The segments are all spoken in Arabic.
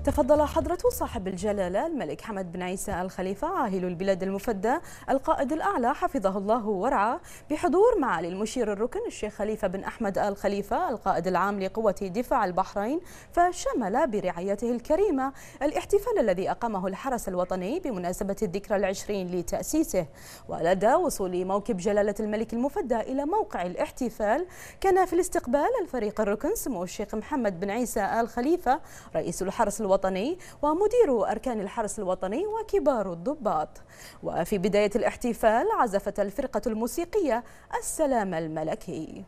تفضل حضرة صاحب الجلالة الملك حمد بن عيسى آل خليفة عاهل البلاد المفدى القائد الأعلى حفظه الله ورعاه بحضور معالي المشير الركن الشيخ خليفة بن أحمد آل خليفة القائد العام لقوة دفاع البحرين، فشمل برعايته الكريمة الاحتفال الذي أقامه الحرس الوطني بمناسبة الذكرى العشرين لتأسيسه. ولدى وصول موكب جلالة الملك المفدى إلى موقع الاحتفال كان في الاستقبال الفريق الركن سمو الشيخ محمد بن عيسى آل خليفة رئيس الحرس الوطني ومدير أركان الحرس الوطني وكبار الضباط. وفي بداية الاحتفال عزفت الفرقة الموسيقية السلام الملكي.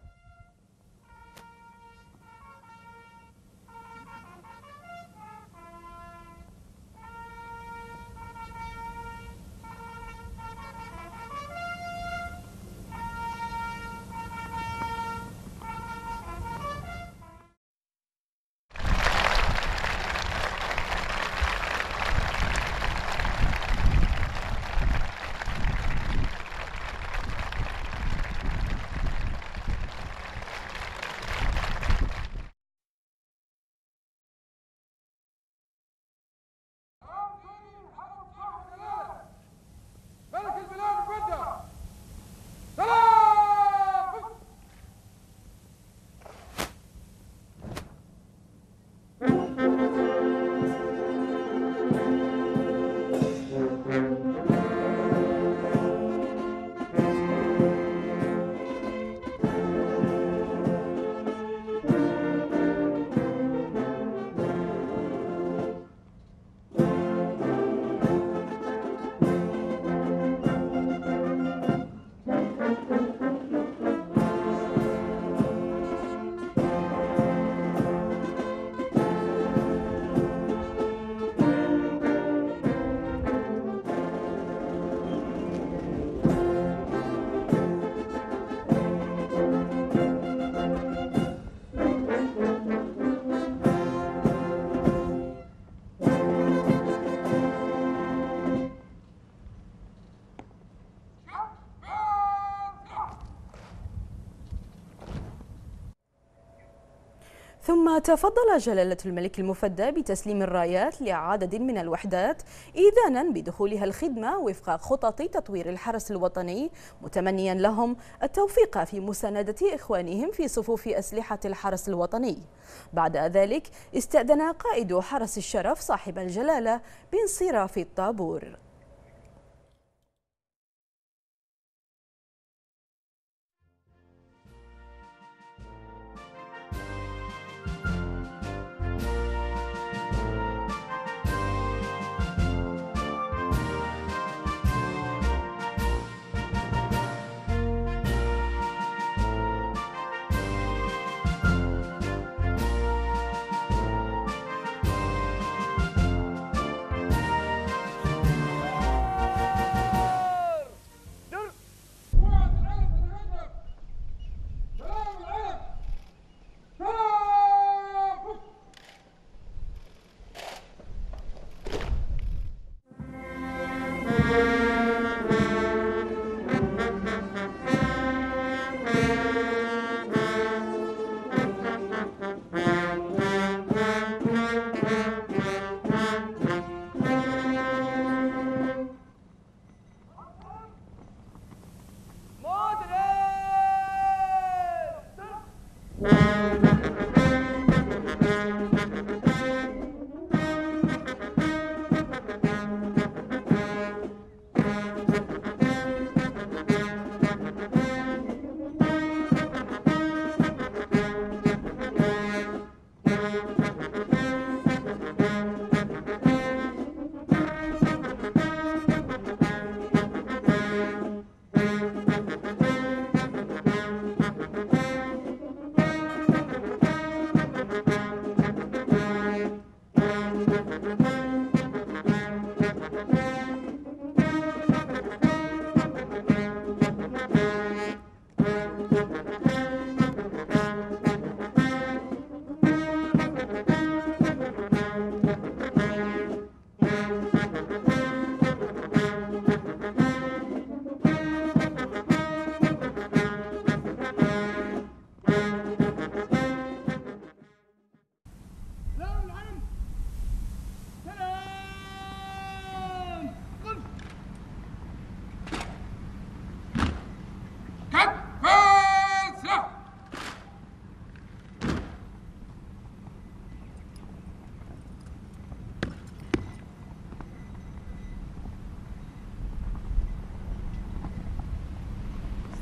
ثم تفضل جلالة الملك المفدى بتسليم الرايات لعدد من الوحدات إذانا بدخولها الخدمة وفق خطط تطوير الحرس الوطني، متمنيا لهم التوفيق في مساندة إخوانهم في صفوف أسلحة الحرس الوطني. بعد ذلك استأذن قائد حرس الشرف صاحب الجلالة بانصراف الطابور.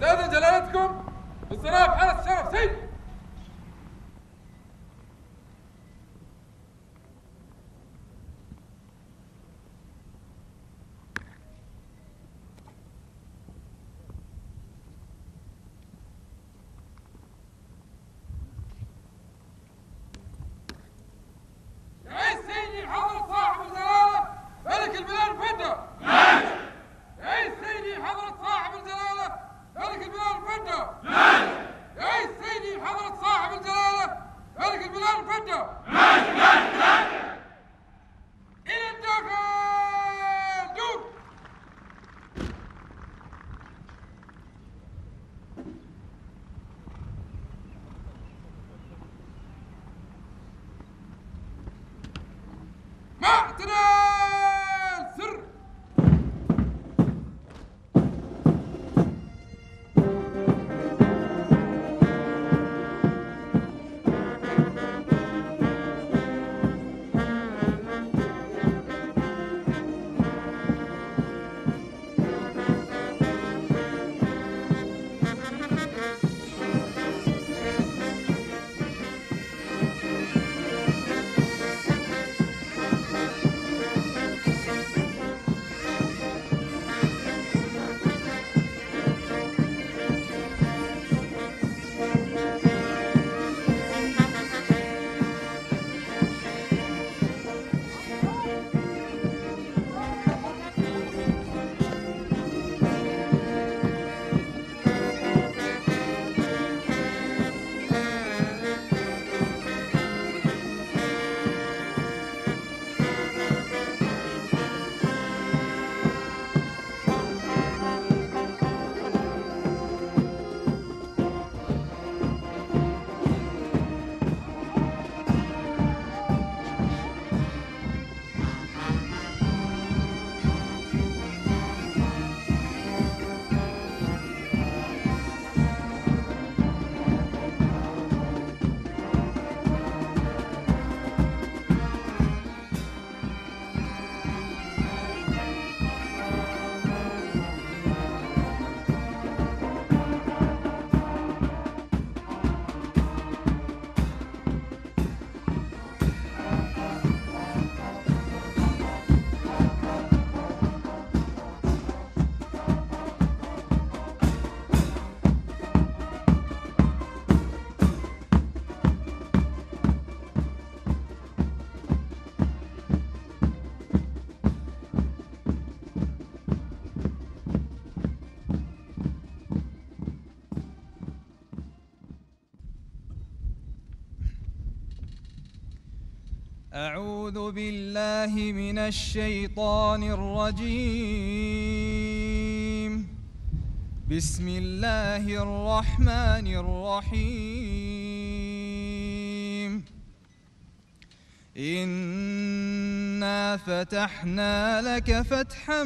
استاذن جلالتكم بالصراف على الشرف. سيد أعوذ بالله من الشيطان الرجيم. بسم الله الرحمن الرحيم. إنا فتحنا لك فتحا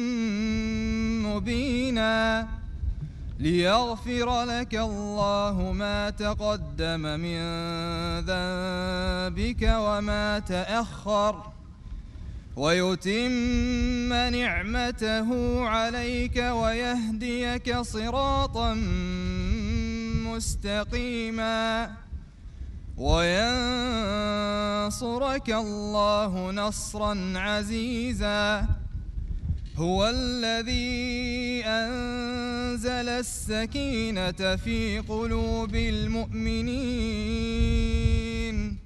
مبينا ليغفر لك الله ما تقدم من ذنبك وما تأخر ويتم نعمته عليك ويهديك صراطا مستقيما وينصرك الله نصرا عزيزا. هو الذي أنزل السكينة في قلوب المؤمنين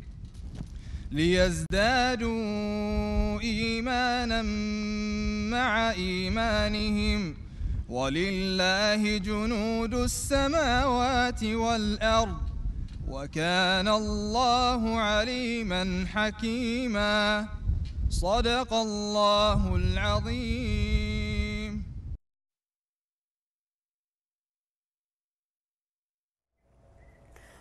ليزدادوا إيمانا مع إيمانهم ولله جنود السماوات والأرض وكان الله عليما حكيما. صدق الله العظيم.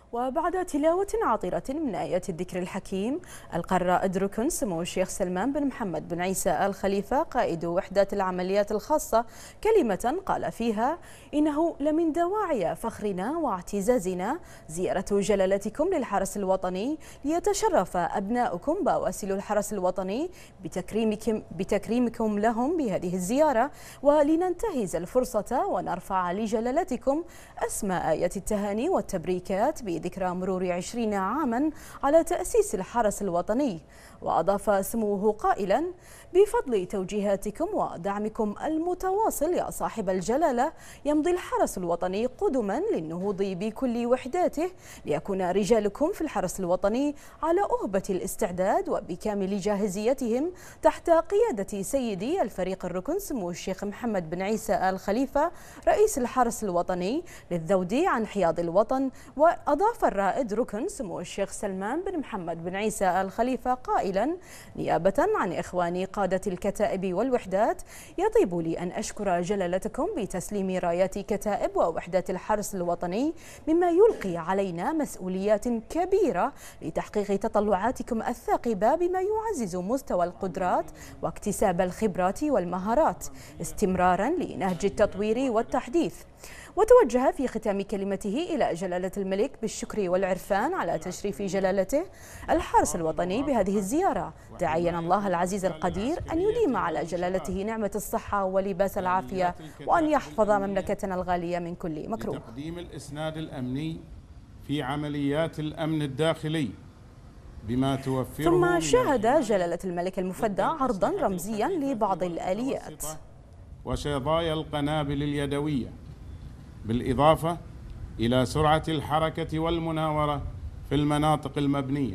وبعد تلاوة عطرة من آيات الذكر الحكيم، ألقى الرائد ركن سمو الشيخ سلمان بن محمد بن عيسى آل خليفة قائد وحدات العمليات الخاصة كلمة قال فيها: إنه لمن دواعي فخرنا واعتزازنا زيارة جلالتكم للحرس الوطني ليتشرف أبناؤكم بواسل الحرس الوطني بتكريمكم لهم بهذه الزيارة، ولننتهز الفرصة ونرفع لجلالتكم أسمى آيات التهاني والتبريكات بذكرى مرور 20 عاما على تأسيس الحرس الوطني. وأضاف سموه قائلا: بفضل توجيهاتكم ودعمكم المتواصل يا صاحب الجلالة يمضي الحرس الوطني قدما للنهوض بكل وحداته ليكون رجالكم في الحرس الوطني على أهبة الاستعداد وبكامل جاهزيتهم تحت قيادة سيدي الفريق الركن سمو الشيخ محمد بن عيسى آل خليفة رئيس الحرس الوطني للذود عن حياض الوطن. وأضاف الرائد ركن سمو الشيخ سلمان بن محمد بن عيسى آل خليفة قائلا: نيابة عن إخواني قادة الكتائب والوحدات، يطيب لي أن أشكر جلالتكم بتسليم رايات كتائب ووحدات الحرس الوطني، مما يلقي علينا مسؤوليات كبيرة لتحقيق تطلعاتكم الثاقبة بما يعزز مستوى القدرات واكتساب الخبرات والمهارات استمرارا لنهج التطوير والتحديث. وتوجه في ختام كلمته إلى جلالة الملك بالشكر والعرفان على تشريف جلالته الحرس الوطني بهذه الزيارة، داعيا الله العزيز القدير أن يديم على جلالته نعمة الصحة ولباس العافية، وأن يحفظ مملكتنا الغالية من كل مكروه. تقديم الإسناد الأمني في عمليات الأمن الداخلي بما توفره. ثم شاهد جلالة الملك المفدى عرضا رمزيا لبعض الآليات وشظايا القنابل اليدوية، بالإضافة إلى سرعة الحركة والمناورة في المناطق المبنية.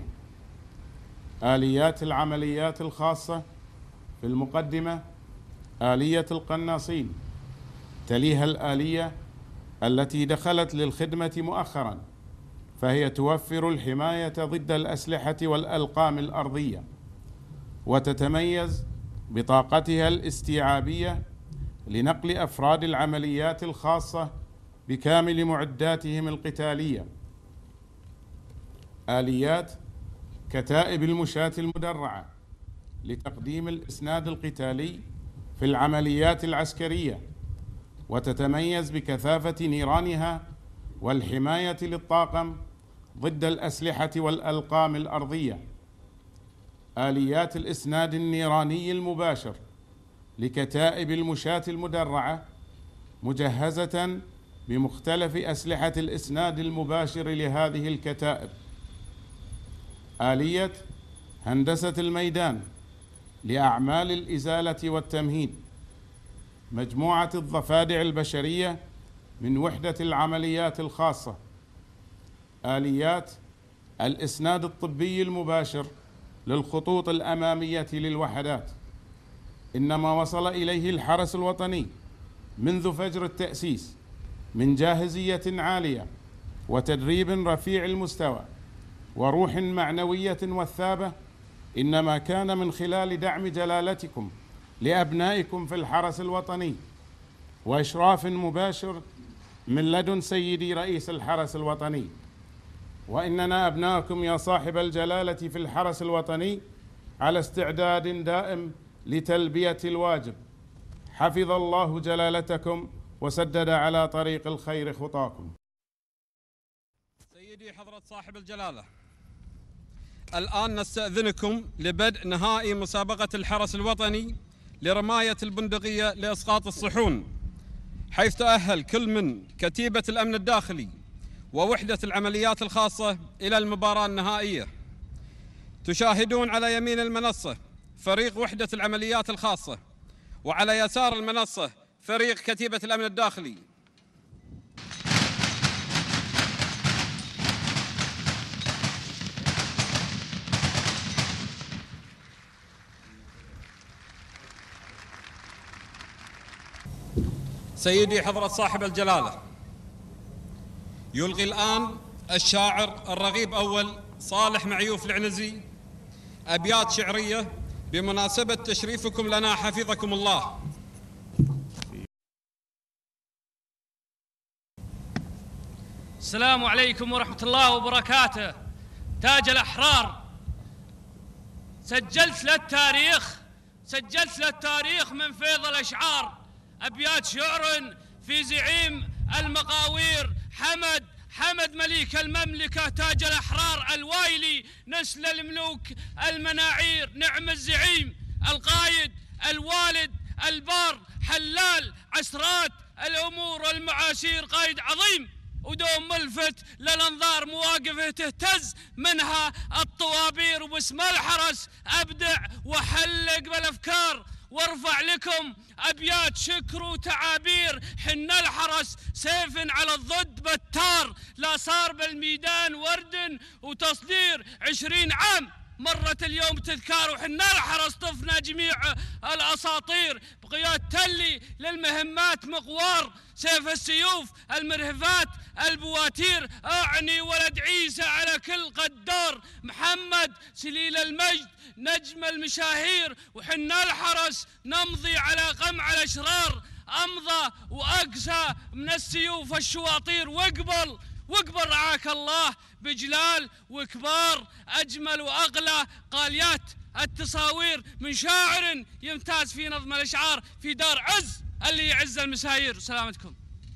آليات العمليات الخاصة في المقدمة آلية القناصين، تليها الآلية التي دخلت للخدمة مؤخرا، فهي توفر الحماية ضد الأسلحة والألقام الأرضية، وتتميز بطاقتها الاستيعابية لنقل أفراد العمليات الخاصة بكامل معداتهم القتالية. آليات كتائب المشاة المدرعة لتقديم الإسناد القتالي في العمليات العسكرية، وتتميز بكثافة نيرانها والحماية للطاقم ضد الأسلحة والألقام الأرضية. آليات الإسناد النيراني المباشر لكتائب المشاة المدرعة مجهزة بمختلف أسلحة الإسناد المباشر لهذه الكتائب. آلية هندسة الميدان لأعمال الإزالة والتمهيد، مجموعة الضفادع البشرية من وحدة العمليات الخاصة. آليات الإسناد الطبي المباشر للخطوط الأمامية للوحدات. إنما وصل إليه الحرس الوطني منذ فجر التأسيس من جاهزية عالية وتدريب رفيع المستوى وروح معنوية وثابة، إنما كان من خلال دعم جلالتكم لأبنائكم في الحرس الوطني وإشراف مباشر من لدن سيدي رئيس الحرس الوطني. وإننا أبناؤكم يا صاحب الجلالة في الحرس الوطني على استعداد دائم لتلبية الواجب. حفظ الله جلالتكم وسدد على طريق الخير خطاكم. سيدي حضرة صاحب الجلالة، الآن نستأذنكم لبدء نهائي مسابقة الحرس الوطني لرماية البندقية لإسقاط الصحون، حيث تأهل كل من كتيبة الأمن الداخلي ووحدة العمليات الخاصة إلى المباراة النهائية. تشاهدون على يمين المنصة فريق وحدة العمليات الخاصة، وعلى يسار المنصة فريق كتيبة الأمن الداخلي. سيدي حضرة صاحب الجلالة، يلغي الآن الشاعر الرغيب أول صالح معيوف العنزي أبيات شعرية بمناسبة تشريفكم لنا حفظكم الله. السلام عليكم ورحمة الله وبركاته. تاج الأحرار، سجلت للتاريخ من فيض الأشعار أبيات شعر في زعيم المقاوير حمد مليك المملكة تاج الأحرار الوايلي نسل الملوك المناعير. نعم الزعيم القايد الوالد البار حلال عسرات الأمور والمعاسير، قائد عظيم ودوم ملفت للانظار، مواقفه تهتز منها الطوابير. وباسم الحرس ابدع وحلق بالافكار وارفع لكم ابيات شكر وتعابير. حن الحرس سيف على الضد بتار، لا صار بالميدان ورد وتصدير. 20 عام مرت اليوم تذكار، وحنا الحرس طفنا جميع الأساطير. بقياد تلي للمهمات مقوار، سيف السيوف المرهفات البواتير. أعني ولد عيسى على كل قدار، محمد سليل المجد نجم المشاهير. وحنا الحرس نمضي على قمع الأشرار، أمضى وأقسى من السيوف الشواطير. واقبل رعاك الله بجلال وكبار، أجمل وأغلى قاليات التصاوير من شاعر يمتاز في نظم الأشعار في دار عز اللي يعز المساير. سلامتكم.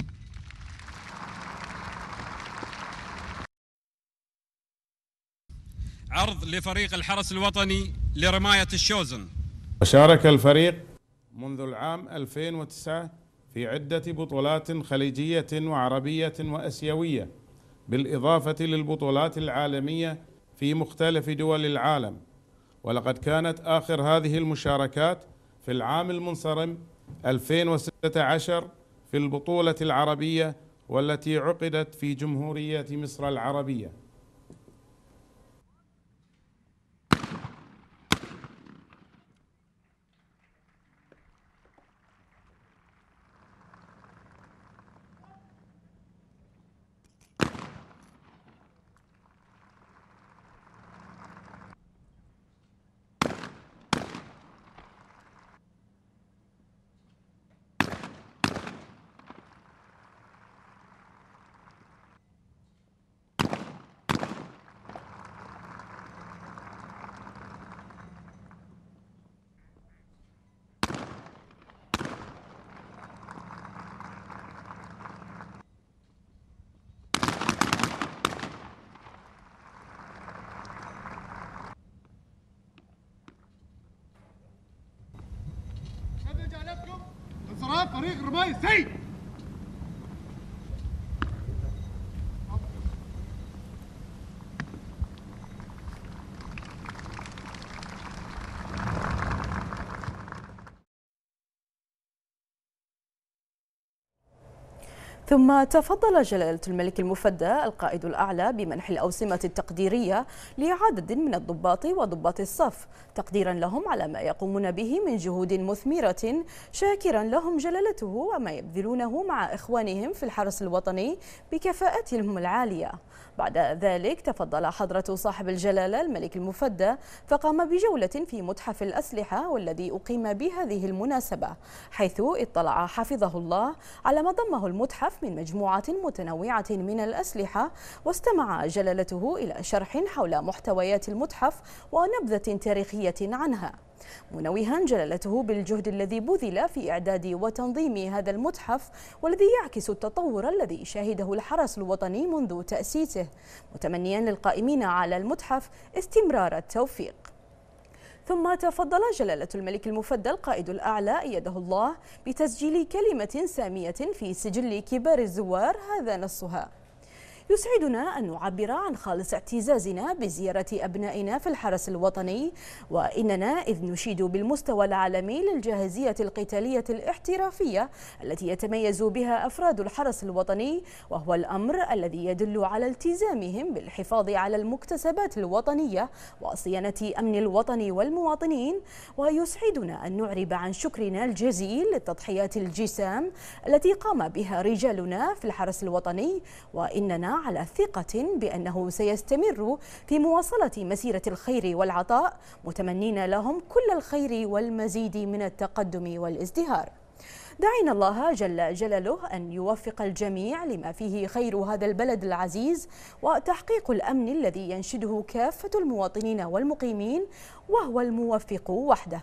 عرض لفريق الحرس الوطني لرماية الشوزن. وشارك الفريق منذ العام 2009 في عدة بطولات خليجية وعربية وأسيوية، بالإضافة للبطولات العالمية في مختلف دول العالم. ولقد كانت آخر هذه المشاركات في العام المنصرم 2016 في البطولة العربية، والتي عقدت في جمهورية مصر العربية. انصراف فريق رماية السيد. ثم تفضل جلالة الملك المفدى القائد الأعلى بمنح الأوسمة التقديرية لعدد من الضباط وضباط الصف تقديرا لهم على ما يقومون به من جهود مثمرة، شاكرا لهم جلالته وما يبذلونه مع إخوانهم في الحرس الوطني بكفاءتهم العالية. بعد ذلك تفضل حضرة صاحب الجلالة الملك المفدى فقام بجولة في متحف الأسلحة والذي أقيم بهذه المناسبة، حيث اطلع حفظه الله على ما ضمه المتحف من مجموعة متنوعة من الأسلحة، واستمع جلالته إلى شرح حول محتويات المتحف ونبذة تاريخية عنها، منوها جلالته بالجهد الذي بذل في إعداد وتنظيم هذا المتحف والذي يعكس التطور الذي شهده الحرس الوطني منذ تأسيسه، متمنيا للقائمين على المتحف استمرار التوفيق. ثم تفضل جلالة الملك المفدى القائد الأعلى أيده الله بتسجيل كلمة سامية في سجل كبار الزوار، هذا نصها: يسعدنا أن نعبر عن خالص اعتزازنا بزيارة أبنائنا في الحرس الوطني، وإننا إذ نشيد بالمستوى العالمي للجاهزية القتالية الاحترافية التي يتميز بها أفراد الحرس الوطني، وهو الأمر الذي يدل على التزامهم بالحفاظ على المكتسبات الوطنية وصيانة أمن الوطن والمواطنين. ويسعدنا أن نعرب عن شكرنا الجزيل للتضحيات الجسام التي قام بها رجالنا في الحرس الوطني، وإننا على ثقة بأنه سيستمر في مواصلة مسيرة الخير والعطاء، متمنين لهم كل الخير والمزيد من التقدم والازدهار. داعين الله جل جلاله أن يوفق الجميع لما فيه خير هذا البلد العزيز وتحقيق الأمن الذي ينشده كافة المواطنين والمقيمين، وهو الموفق وحده.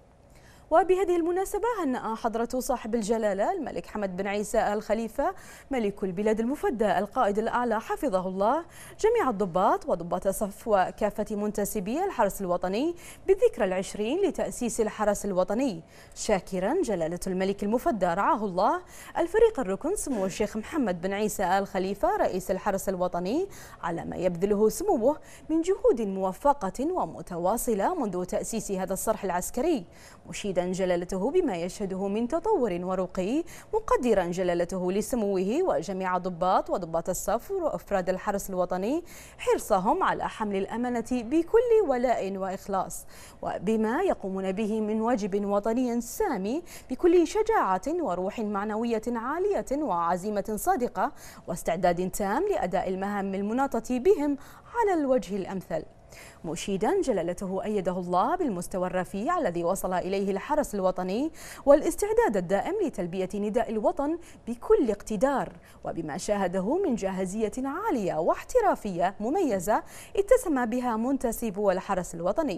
وبهذه المناسبة هنأ حضرة صاحب الجلالة الملك حمد بن عيسى آل خليفة ملك البلاد المفدى القائد الأعلى حفظه الله جميع الضباط وضباط الصف وكافة منتسبي الحرس الوطني بالذكرى العشرين لتأسيس الحرس الوطني، شاكرا جلالة الملك المفدى رعاه الله الفريق الركن سمو الشيخ محمد بن عيسى آل خليفة رئيس الحرس الوطني على ما يبذله سموه من جهود موفقة ومتواصلة منذ تأسيس هذا الصرح العسكري، مشيدا جلالته بما يشهده من تطور ورقي، مقدرا جلالته لسموه وجميع ضباط وضباط الصف وأفراد الحرس الوطني حرصهم على حمل الأمانة بكل ولاء وإخلاص، وبما يقومون به من واجب وطني سامي بكل شجاعة وروح معنوية عالية وعزيمة صادقة واستعداد تام لأداء المهام المناطة بهم على الوجه الأمثل، مشيدا جلالته أيده الله بالمستوى الرفيع الذي وصل إليه الحرس الوطني والاستعداد الدائم لتلبية نداء الوطن بكل اقتدار، وبما شاهده من جاهزية عالية واحترافية مميزة اتسم بها منتسبو الحرس الوطني،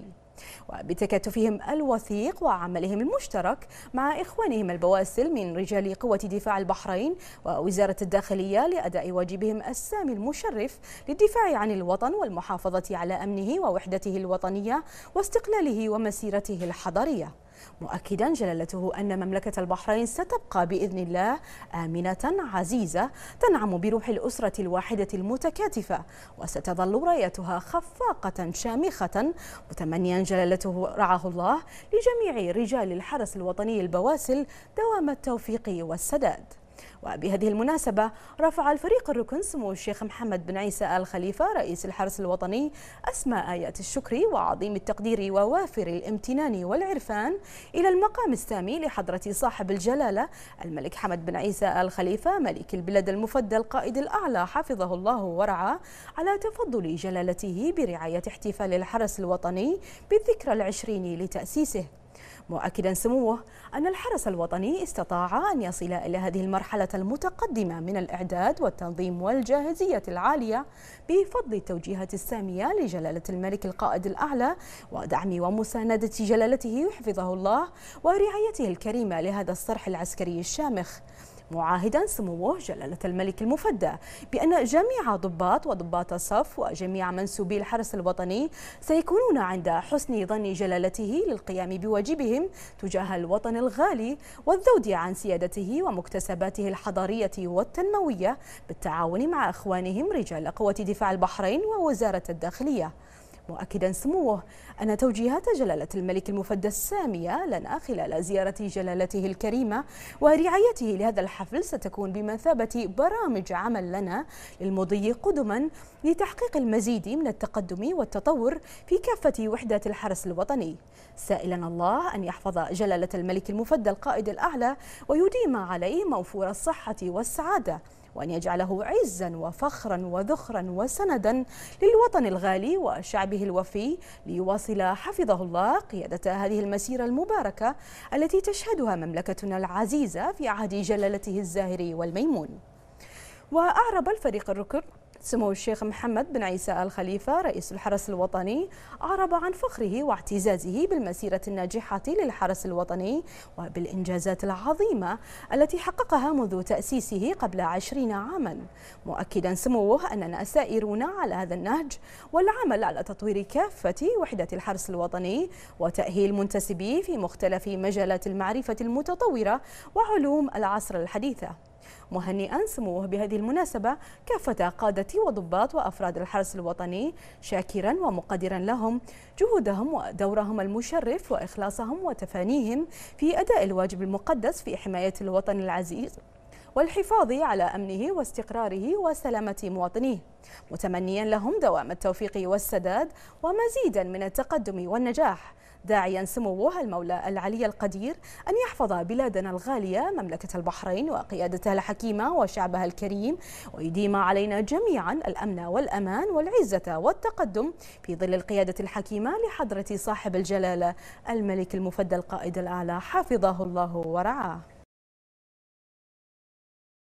وبتكاتفهم الوثيق وعملهم المشترك مع إخوانهم البواسل من رجال قوة دفاع البحرين ووزارة الداخلية لأداء واجبهم السامي المشرف للدفاع عن الوطن والمحافظة على أمنه ووحدته الوطنية واستقلاله ومسيرته الحضارية، مؤكدا جلالته أن مملكة البحرين ستبقى بإذن الله آمنة عزيزة تنعم بروح الأسرة الواحدة المتكاتفة، وستظل رايتها خفاقة شامخة، متمنيا جلالته رعاه الله لجميع رجال الحرس الوطني البواسل دوام التوفيق والسداد. وبهذه المناسبة رفع الفريق الركن سمو الشيخ محمد بن عيسى آل خليفة رئيس الحرس الوطني أسمى آيات الشكر وعظيم التقدير ووافر الامتنان والعرفان إلى المقام السامي لحضرة صاحب الجلالة الملك حمد بن عيسى آل خليفة ملك البلاد المفدى القائد الأعلى حفظه الله ورعاه على تفضل جلالته برعاية احتفال الحرس الوطني بالذكرى العشرين لتأسيسه، مؤكدا سموه أن الحرس الوطني استطاع أن يصل إلى هذه المرحلة المتقدمة من الإعداد والتنظيم والجاهزية العالية بفضل التوجيهات السامية لجلالة الملك القائد الأعلى ودعم ومساندة جلالته حفظه الله ورعايته الكريمة لهذا الصرح العسكري الشامخ، معاهدا سموه جلالة الملك المفدى بأن جميع ضباط وضباط الصف وجميع منسوبي الحرس الوطني سيكونون عند حسن ظن جلالته للقيام بواجبهم تجاه الوطن الغالي والذود عن سيادته ومكتسباته الحضارية والتنموية بالتعاون مع إخوانهم رجال قوة دفاع البحرين ووزارة الداخلية، مؤكدا سموه أن توجيهات جلالة الملك المفدى السامية لنا خلال زيارة جلالته الكريمة ورعايته لهذا الحفل ستكون بمثابة برامج عمل لنا للمضي قدما لتحقيق المزيد من التقدم والتطور في كافة وحدات الحرس الوطني، سائلا الله أن يحفظ جلالة الملك المفدى القائد الأعلى ويديم عليه موفور الصحة والسعادة، وأن يجعله عزا وفخرا وذخرا وسندا للوطن الغالي وشعبه الوفي ليواصل حفظه الله قيادة هذه المسيرة المباركة التي تشهدها مملكتنا العزيزة في عهد جلالته الزاهر والميمون. وأعرب الفريق الركن سمو الشيخ محمد بن عيسى آل خليفة رئيس الحرس الوطني أعرب عن فخره واعتزازه بالمسيرة الناجحة للحرس الوطني وبالإنجازات العظيمة التي حققها منذ تأسيسه قبل 20 عاما، مؤكدا سموه أننا سائرون على هذا النهج والعمل على تطوير كافة وحدة الحرس الوطني وتأهيل منتسبيه في مختلف مجالات المعرفة المتطورة وعلوم العصر الحديثة، مهنئا سموه بهذه المناسبة كافة قادة وضباط وأفراد الحرس الوطني، شاكرا ومقدرا لهم جهودهم ودورهم المشرف وإخلاصهم وتفانيهم في أداء الواجب المقدس في حماية الوطن العزيز والحفاظ على أمنه واستقراره وسلامة مواطنيه، متمنيا لهم دوام التوفيق والسداد ومزيدا من التقدم والنجاح، داعيا سموه المولى العلي القدير أن يحفظ بلادنا الغالية مملكة البحرين وقيادتها الحكيمة وشعبها الكريم، ويديم علينا جميعا الأمن والأمان والعزة والتقدم في ظل القيادة الحكيمة لحضرة صاحب الجلالة الملك المفدى القائد الأعلى حفظه الله ورعاه.